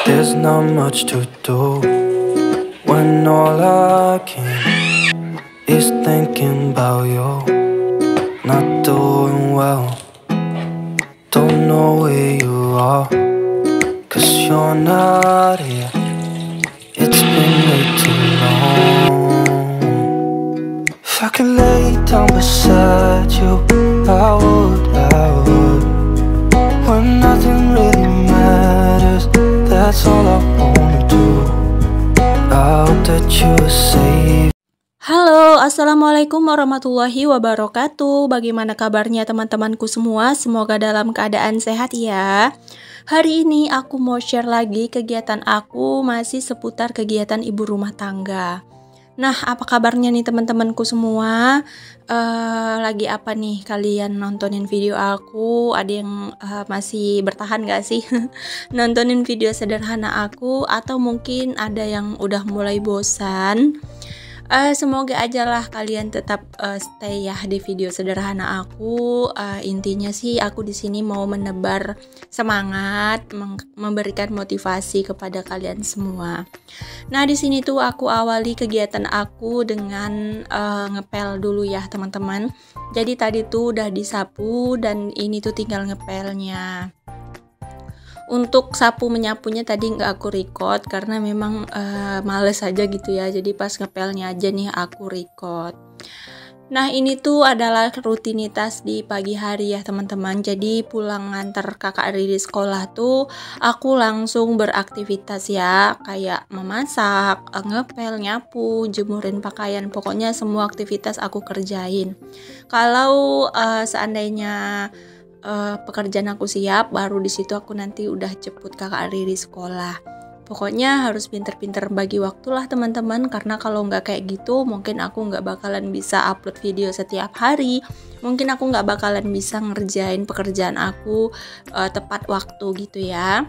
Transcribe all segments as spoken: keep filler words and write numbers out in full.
There's not much to do when all I can is thinking about you. Not doing well, don't know where you are, cause you're not here. It's been way too long. If I could lay down beside you, I would, I would. When nothing really matters, that's all I wanna do. I hope that you are safe. Halo, assalamualaikum warahmatullahi wabarakatuh. Bagaimana kabarnya teman-temanku semua? Semoga dalam keadaan sehat ya. Hari ini aku mau share lagi kegiatan aku masih seputar kegiatan ibu rumah tangga. Nah, apa kabarnya nih teman-temanku semua? Uh, lagi apa nih kalian nontonin video aku? Ada yang uh, masih bertahan gak sih nontonin video sederhana aku? Atau mungkin ada yang udah mulai bosan? Uh, semoga aja lah kalian tetap uh, stay ya di video sederhana aku. Uh, intinya sih aku di sini mau menebar semangat, memberikan motivasi kepada kalian semua. Nah, di sini tuh aku awali kegiatan aku dengan uh, ngepel dulu ya teman-teman. Jadi tadi tuh udah disapu dan ini tuh tinggal ngepelnya. Untuk sapu menyapunya tadi nggak aku record karena memang uh, males aja gitu ya. Jadi pas ngepelnya aja nih aku record. Nah, ini tuh adalah rutinitas di pagi hari ya teman-teman. Jadi pulang nganter kakak dari sekolah tuh aku langsung beraktivitas ya, kayak memasak, ngepel, nyapu, jemurin pakaian. Pokoknya semua aktivitas aku kerjain. Kalau uh, seandainya Uh, pekerjaan aku siap, baru di situ aku nanti udah jemput kakak Riri sekolah. Pokoknya harus pinter-pinter bagi waktu lah teman-teman, karena kalau nggak kayak gitu mungkin aku nggak bakalan bisa upload video setiap hari, mungkin aku nggak bakalan bisa ngerjain pekerjaan aku uh, tepat waktu gitu ya.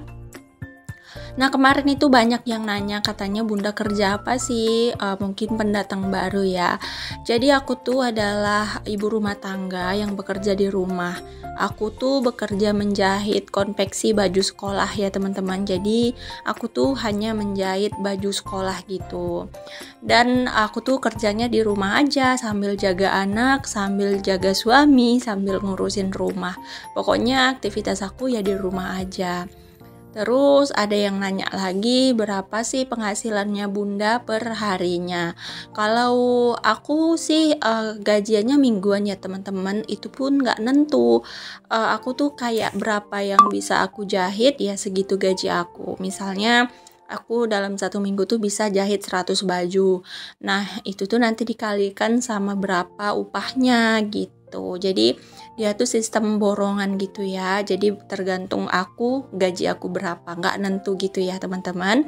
Nah, kemarin itu banyak yang nanya, katanya Bunda kerja apa sih? Uh, mungkin pendatang baru ya. Jadi aku tuh adalah ibu rumah tangga yang bekerja di rumah. Aku tuh bekerja menjahit konveksi baju sekolah ya teman-teman. Jadi aku tuh hanya menjahit baju sekolah gitu. Dan aku tuh kerjanya di rumah aja, sambil jaga anak, sambil jaga suami, sambil ngurusin rumah. Pokoknya aktivitas aku ya di rumah aja. Terus ada yang nanya lagi, berapa sih penghasilannya Bunda per harinya? Kalau aku sih uh, gajiannya mingguan ya teman-teman, itu pun nggak nentu. Uh, aku tuh kayak berapa yang bisa aku jahit ya segitu gaji aku. Misalnya aku dalam satu minggu tuh bisa jahit seratus baju. Nah, itu tuh nanti dikalikan sama berapa upahnya gitu. Jadi dia tuh sistem borongan gitu ya. Jadi tergantung aku, gaji aku berapa, nggak nentu gitu ya teman-teman.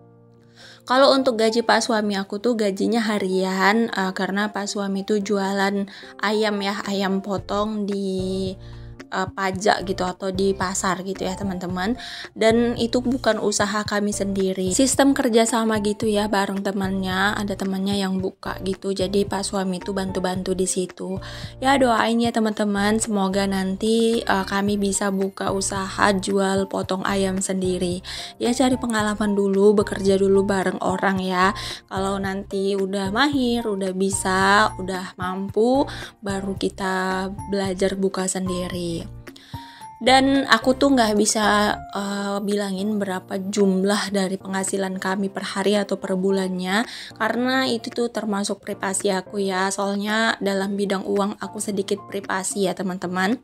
Kalau untuk gaji pak suami aku tuh gajinya harian, uh, karena pak suami tuh jualan ayam ya, ayam potong di Uh, pajak gitu atau di pasar gitu ya teman-teman. Dan itu bukan usaha kami sendiri, sistem kerja sama gitu ya, bareng temannya, ada temannya yang buka gitu. Jadi pak suami itu bantu-bantu di situ ya. Doain ya teman-teman, semoga nanti uh, kami bisa buka usaha jual potong ayam sendiri ya. Cari pengalaman dulu, bekerja dulu bareng orang ya. Kalau nanti udah mahir, udah bisa, udah mampu, baru kita belajar buka sendiri. Dan aku tuh nggak bisa uh, bilangin berapa jumlah dari penghasilan kami per hari atau per bulannya, karena itu tuh termasuk privasi aku ya. Soalnya dalam bidang uang aku sedikit privasi ya teman-teman.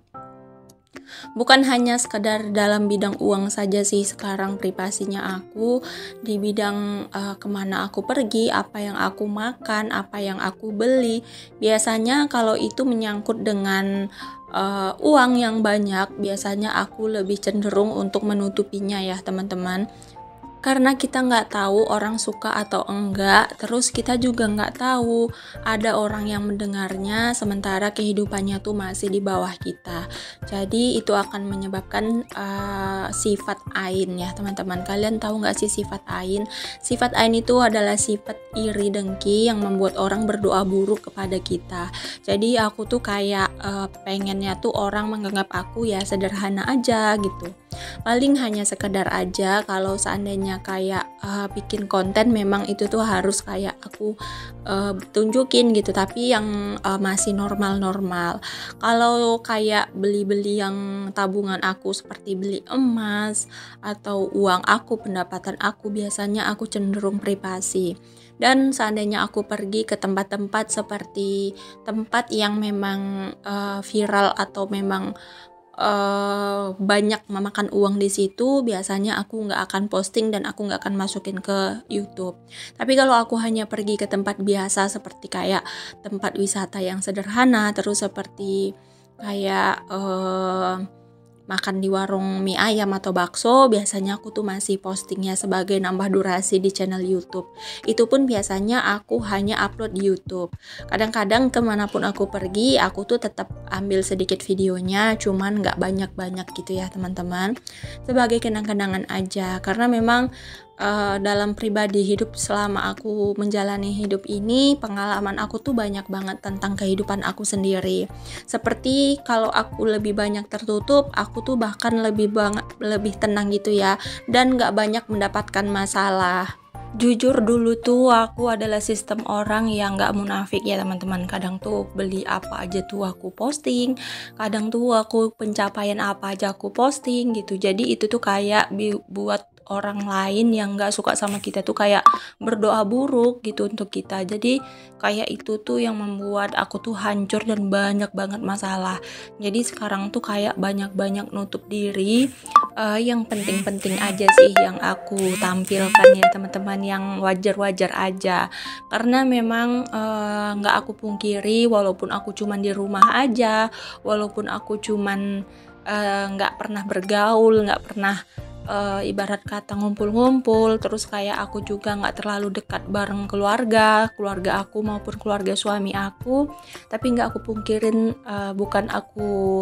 Bukan hanya sekedar dalam bidang uang saja sih sekarang privasinya aku, di bidang uh, kemana aku pergi, apa yang aku makan, apa yang aku beli. Biasanya kalau itu menyangkut dengan uh, uang yang banyak, biasanya aku lebih cenderung untuk menutupinya ya teman-teman. Karena kita nggak tahu orang suka atau enggak, terus kita juga nggak tahu ada orang yang mendengarnya sementara kehidupannya tuh masih di bawah kita. Jadi itu akan menyebabkan uh, sifat ain ya teman-teman. Kalian tahu nggak sih sifat ain? Sifat ain itu adalah sifat iri dengki yang membuat orang berdoa buruk kepada kita. Jadi aku tuh kayak uh, pengennya tuh orang menganggap aku ya sederhana aja gitu. Paling hanya sekedar aja kalau seandainya kayak uh, bikin konten memang itu tuh harus kayak aku uh, tunjukin gitu, tapi yang uh, masih normal-normal. Kalau kayak beli-beli yang tabungan aku seperti beli emas atau uang aku, pendapatan aku, biasanya aku cenderung privasi. Dan seandainya aku pergi ke tempat-tempat seperti tempat yang memang uh, viral atau memang uh, banyak memakan uang di situ, biasanya aku nggak akan posting dan aku nggak akan masukin ke YouTube. Tapi kalau aku hanya pergi ke tempat biasa seperti kayak tempat wisata yang sederhana, terus seperti kayak uh, makan di warung mie ayam atau bakso, biasanya aku tuh masih postingnya sebagai nambah durasi di channel YouTube. Itu pun biasanya aku hanya upload di YouTube. Kadang-kadang kemanapun aku pergi, aku tuh tetap ambil sedikit videonya, cuman nggak banyak-banyak gitu ya teman-teman, sebagai kenang-kenangan aja. Karena memang Uh, dalam pribadi hidup selama aku menjalani hidup ini, pengalaman aku tuh banyak banget tentang kehidupan aku sendiri. Seperti kalau aku lebih banyak tertutup, aku tuh bahkan lebih banget lebih tenang gitu ya, dan gak banyak mendapatkan masalah. Jujur dulu tuh aku adalah sistem orang yang gak munafik ya teman-teman. Kadang tuh beli apa aja tuh aku posting, kadang tuh aku pencapaian apa aja aku posting gitu. Jadi itu tuh kayak bi- buat orang lain yang gak suka sama kita tuh kayak berdoa buruk gitu untuk kita. Jadi kayak itu tuh yang membuat aku tuh hancur dan banyak banget masalah. Jadi sekarang tuh kayak banyak-banyak nutup diri, uh, yang penting-penting aja sih yang aku tampilkan ya teman-teman, yang wajar-wajar aja. Karena memang uh, gak aku pungkiri, walaupun aku cuman di rumah aja, walaupun aku cuman uh, gak pernah bergaul, gak pernah Uh, ibarat kata ngumpul-ngumpul, terus kayak aku juga nggak terlalu dekat bareng keluarga keluarga aku maupun keluarga suami aku, tapi nggak aku pungkirin, uh, bukan aku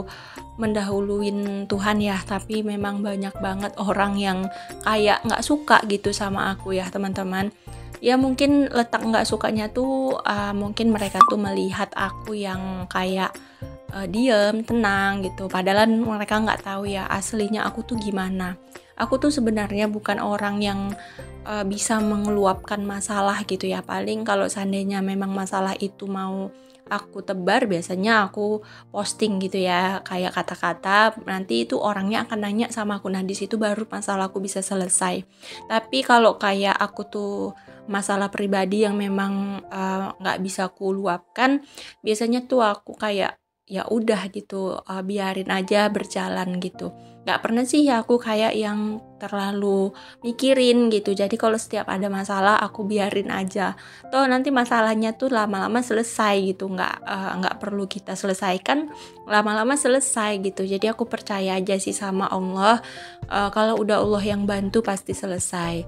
mendahuluin Tuhan ya, tapi memang banyak banget orang yang kayak nggak suka gitu sama aku ya teman-teman. Ya mungkin letak nggak sukanya tuh uh, mungkin mereka tuh melihat aku yang kayak uh, diem, tenang gitu, padahal mereka nggak tahu ya aslinya aku tuh gimana. Aku tuh sebenarnya bukan orang yang uh, bisa mengeluapkan masalah gitu ya. Paling kalau seandainya memang masalah itu mau aku tebar, biasanya aku posting gitu ya, kayak kata-kata, nanti itu orangnya akan nanya sama aku. Nah di situ baru masalahku bisa selesai. Tapi kalau kayak aku tuh masalah pribadi yang memang nggak uh, bisa aku luapkan, biasanya tuh aku kayak ya udah gitu, uh, biarin aja berjalan gitu. Gak pernah sih ya aku kayak yang terlalu mikirin gitu. Jadi kalau setiap ada masalah aku biarin aja. Toh nanti masalahnya tuh lama-lama selesai gitu. Gak, uh, gak perlu kita selesaikan, lama-lama selesai gitu. Jadi aku percaya aja sih sama Allah. Uh, kalau udah Allah yang bantu pasti selesai.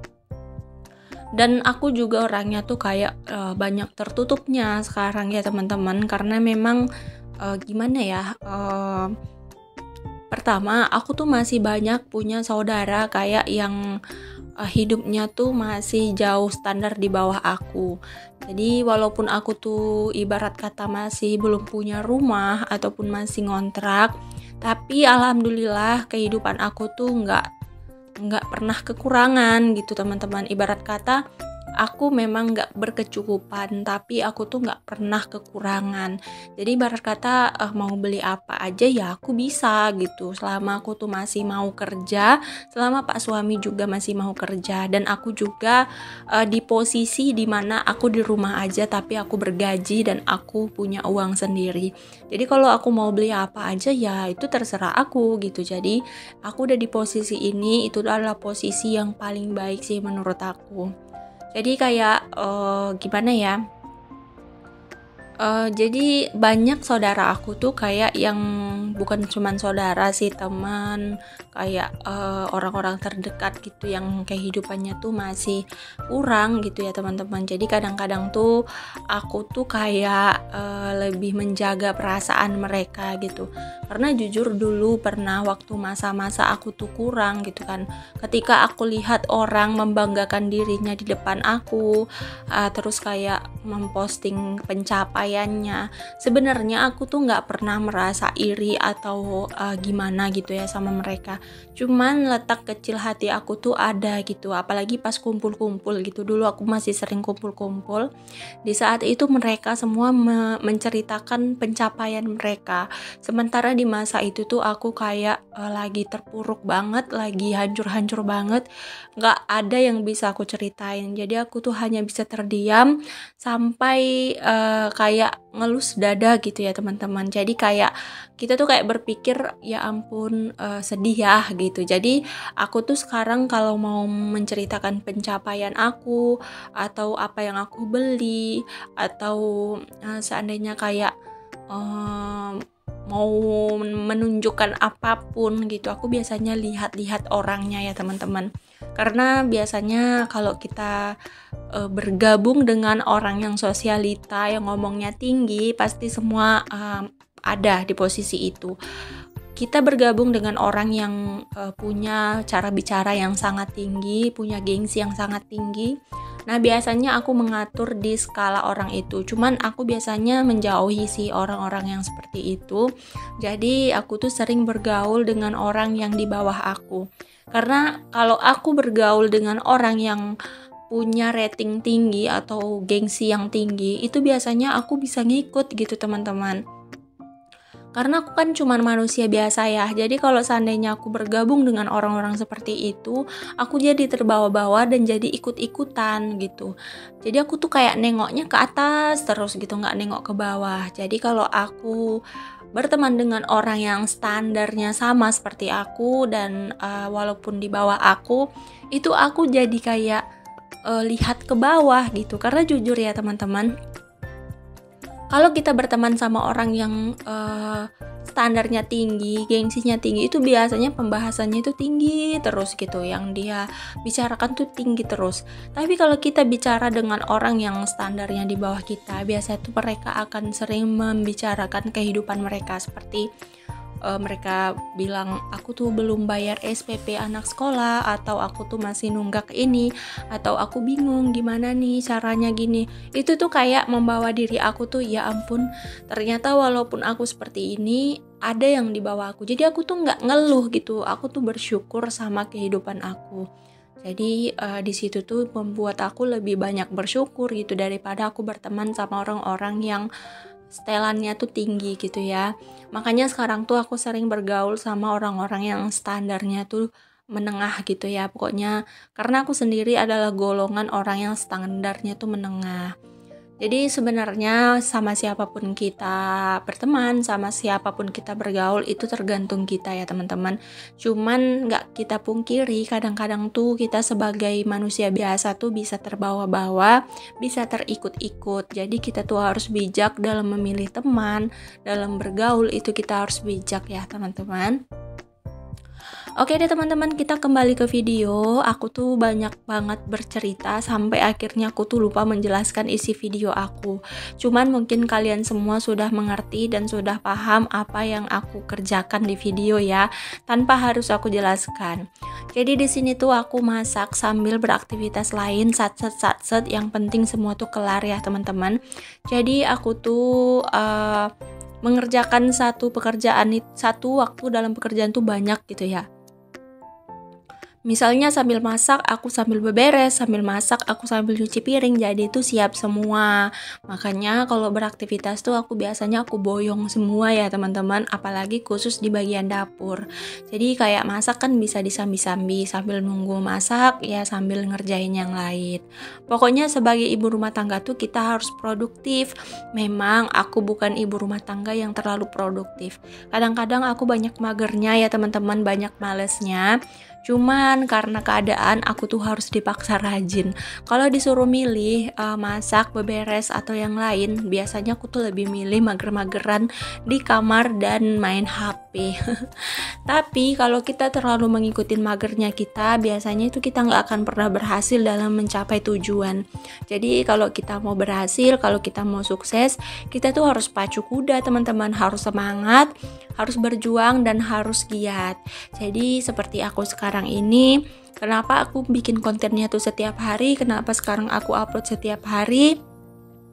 Dan aku juga orangnya tuh kayak uh, banyak tertutupnya sekarang ya teman-teman. Karena memang uh, gimana ya... Uh, Pertama, aku tuh masih banyak punya saudara kayak yang uh, hidupnya tuh masih jauh standar di bawah aku. Jadi walaupun aku tuh ibarat kata masih belum punya rumah ataupun masih ngontrak, tapi alhamdulillah kehidupan aku tuh nggak nggak pernah kekurangan gitu teman-teman. Ibarat kata aku memang gak berkecukupan, tapi aku tuh gak pernah kekurangan. Jadi ibarat kata uh, mau beli apa aja ya aku bisa gitu, selama aku tuh masih mau kerja, selama pak suami juga masih mau kerja, dan aku juga uh, di posisi dimana aku di rumah aja tapi aku bergaji dan aku punya uang sendiri. Jadi kalau aku mau beli apa aja ya itu terserah aku gitu. Jadi aku udah di posisi ini, itu adalah posisi yang paling baik sih menurut aku. Jadi kayak uh, gimana ya, uh, jadi banyak saudara aku tuh kayak yang bukan cuman saudara sih, teman, kayak uh, orang-orang terdekat gitu yang kehidupannya tuh masih kurang gitu ya teman-teman. Jadi kadang-kadang tuh aku tuh kayak uh, lebih menjaga perasaan mereka gitu. Karena jujur dulu pernah waktu masa-masa aku tuh kurang gitu kan, ketika aku lihat orang membanggakan dirinya di depan aku, uh, terus kayak memposting pencapaian pencapaiannya. Sebenarnya aku tuh nggak pernah merasa iri atau uh, gimana gitu ya sama mereka. Cuman letak kecil hati aku tuh ada gitu, apalagi pas kumpul-kumpul gitu. Dulu aku masih sering kumpul-kumpul. Di saat itu mereka semua me- menceritakan pencapaian mereka. Sementara di masa itu tuh aku kayak uh, lagi terpuruk banget, lagi hancur-hancur banget. Nggak ada yang bisa aku ceritain. Jadi aku tuh hanya bisa terdiam sampai uh, kayak ngelus dada gitu ya teman-teman. Jadi kayak kita tuh kayak berpikir ya ampun uh, sedih ya gitu. Jadi aku tuh sekarang kalau mau menceritakan pencapaian aku atau apa yang aku beli atau uh, seandainya kayak um, mau menunjukkan apapun gitu, aku biasanya lihat-lihat orangnya ya teman-teman. Karena biasanya kalau kita e, bergabung dengan orang yang sosialita, yang ngomongnya tinggi, pasti semua e, ada di posisi itu. Kita bergabung dengan orang yang e, punya cara bicara yang sangat tinggi, punya gengsi yang sangat tinggi. Nah, biasanya aku mengatur di skala orang itu. Cuman aku biasanya menjauhi sih orang-orang yang seperti itu. Jadi aku tuh sering bergaul dengan orang yang di bawah aku. Karena kalau aku bergaul dengan orang yang punya rating tinggi atau gengsi yang tinggi, itu biasanya aku bisa ngikut gitu teman-teman. Karena aku kan cuma manusia biasa ya. Jadi kalau seandainya aku bergabung dengan orang-orang seperti itu, aku jadi terbawa-bawa dan jadi ikut-ikutan gitu. Jadi aku tuh kayak nengoknya ke atas terus gitu, nggak nengok ke bawah. Jadi kalau aku berteman dengan orang yang standarnya sama seperti aku dan uh, walaupun di bawah aku, itu aku jadi kayak uh, lihat ke bawah gitu. Karena jujur ya teman-teman, kalau kita berteman sama orang yang uh, standarnya tinggi, gengsinya tinggi, itu biasanya pembahasannya itu tinggi terus gitu, yang dia bicarakan tuh tinggi terus. Tapi kalau kita bicara dengan orang yang standarnya di bawah kita, biasanya tuh mereka akan sering membicarakan kehidupan mereka, seperti Uh, mereka bilang aku tuh belum bayar S P P anak sekolah, atau aku tuh masih nunggak ini, atau aku bingung gimana nih caranya gini. Itu tuh kayak membawa diri aku tuh ya ampun, ternyata walaupun aku seperti ini ada yang di bawah aku. Jadi aku tuh nggak ngeluh gitu, aku tuh bersyukur sama kehidupan aku. Jadi uh, di situ tuh membuat aku lebih banyak bersyukur gitu daripada aku berteman sama orang-orang yang setelannya tuh tinggi gitu ya. Makanya sekarang tuh aku sering bergaul sama orang-orang yang standarnya tuh menengah gitu ya pokoknya. Karena aku sendiri adalah golongan orang yang standarnya tuh menengah. Jadi sebenarnya sama siapapun kita berteman, sama siapapun kita bergaul, itu tergantung kita ya teman-teman. Cuman gak kita pungkiri, kadang-kadang tuh kita sebagai manusia biasa tuh bisa terbawa-bawa, bisa terikut-ikut. Jadi kita tuh harus bijak dalam memilih teman, dalam bergaul itu kita harus bijak ya teman-teman. Oke deh teman-teman, kita kembali ke video. Aku tuh banyak banget bercerita sampai akhirnya aku tuh lupa menjelaskan isi video aku. Cuman mungkin kalian semua sudah mengerti dan sudah paham apa yang aku kerjakan di video ya, tanpa harus aku jelaskan. Jadi di sini tuh aku masak sambil beraktivitas lain, sat-set-sat-set, yang penting semua tuh kelar ya teman-teman. Jadi aku tuh uh, mengerjakan satu pekerjaan, satu waktu dalam pekerjaan tuh banyak gitu ya. Misalnya sambil masak, aku sambil beberes, sambil masak, aku sambil cuci piring, jadi itu siap semua. Makanya kalau beraktivitas tuh aku biasanya aku boyong semua ya teman-teman, apalagi khusus di bagian dapur. Jadi kayak masak kan bisa disambi-sambi, sambil nunggu masak ya sambil ngerjain yang lain. Pokoknya sebagai ibu rumah tangga tuh kita harus produktif. Memang aku bukan ibu rumah tangga yang terlalu produktif. Kadang-kadang aku banyak magernya ya teman-teman, banyak malesnya. Cuman karena keadaan aku tuh harus dipaksa rajin. Kalau disuruh milih uh, masak, beberes atau yang lain, biasanya aku tuh lebih milih mager-mageran di kamar dan main H P. Tapi kalau kita terlalu mengikuti magernya kita, biasanya itu kita nggak akan pernah berhasil dalam mencapai tujuan. Jadi kalau kita mau berhasil, kalau kita mau sukses, kita tuh harus pacu kuda teman-teman, harus semangat, harus berjuang dan harus giat. Jadi seperti aku sekarang ini, kenapa aku bikin kontennya tuh setiap hari, kenapa sekarang aku upload setiap hari?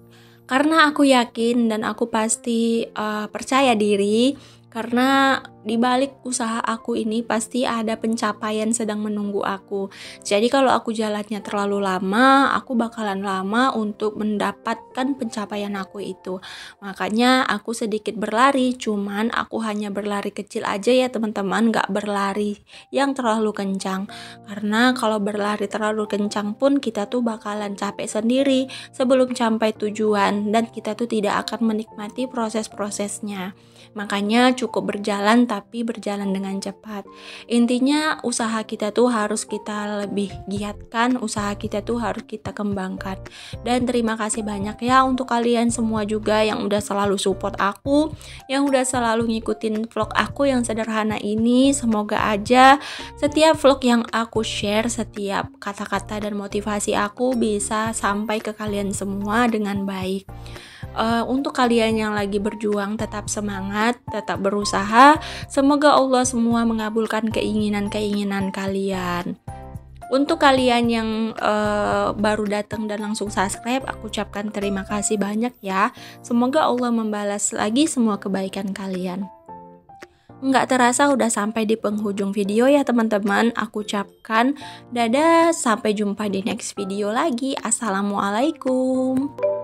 Karena aku yakin dan aku pasti uh, percaya diri, karena di balik usaha aku ini pasti ada pencapaian sedang menunggu aku. Jadi kalau aku jalannya terlalu lama, aku bakalan lama untuk mendapatkan pencapaian aku itu. Makanya aku sedikit berlari, cuman aku hanya berlari kecil aja ya teman-teman, gak berlari yang terlalu kencang. Karena kalau berlari terlalu kencang pun kita tuh bakalan capek sendiri sebelum sampai tujuan, dan kita tuh tidak akan menikmati proses-prosesnya. Makanya cukup berjalan tapi berjalan dengan cepat. Intinya usaha kita tuh harus kita lebih giatkan, usaha kita tuh harus kita kembangkan. Dan terima kasih banyak ya untuk kalian semua juga yang udah selalu support aku, yang udah selalu ngikutin vlog aku yang sederhana ini. Semoga aja setiap vlog yang aku share, setiap kata-kata dan motivasi aku bisa sampai ke kalian semua dengan baik. Uh, untuk kalian yang lagi berjuang, tetap semangat, tetap berusaha. Semoga Allah semua mengabulkan keinginan-keinginan kalian. Untuk kalian yang uh, baru datang dan langsung subscribe, aku ucapkan terima kasih banyak ya. Semoga Allah membalas lagi semua kebaikan kalian. Nggak terasa udah sampai di penghujung video ya teman-teman. Aku ucapkan dadah, sampai jumpa di next video lagi. Assalamualaikum.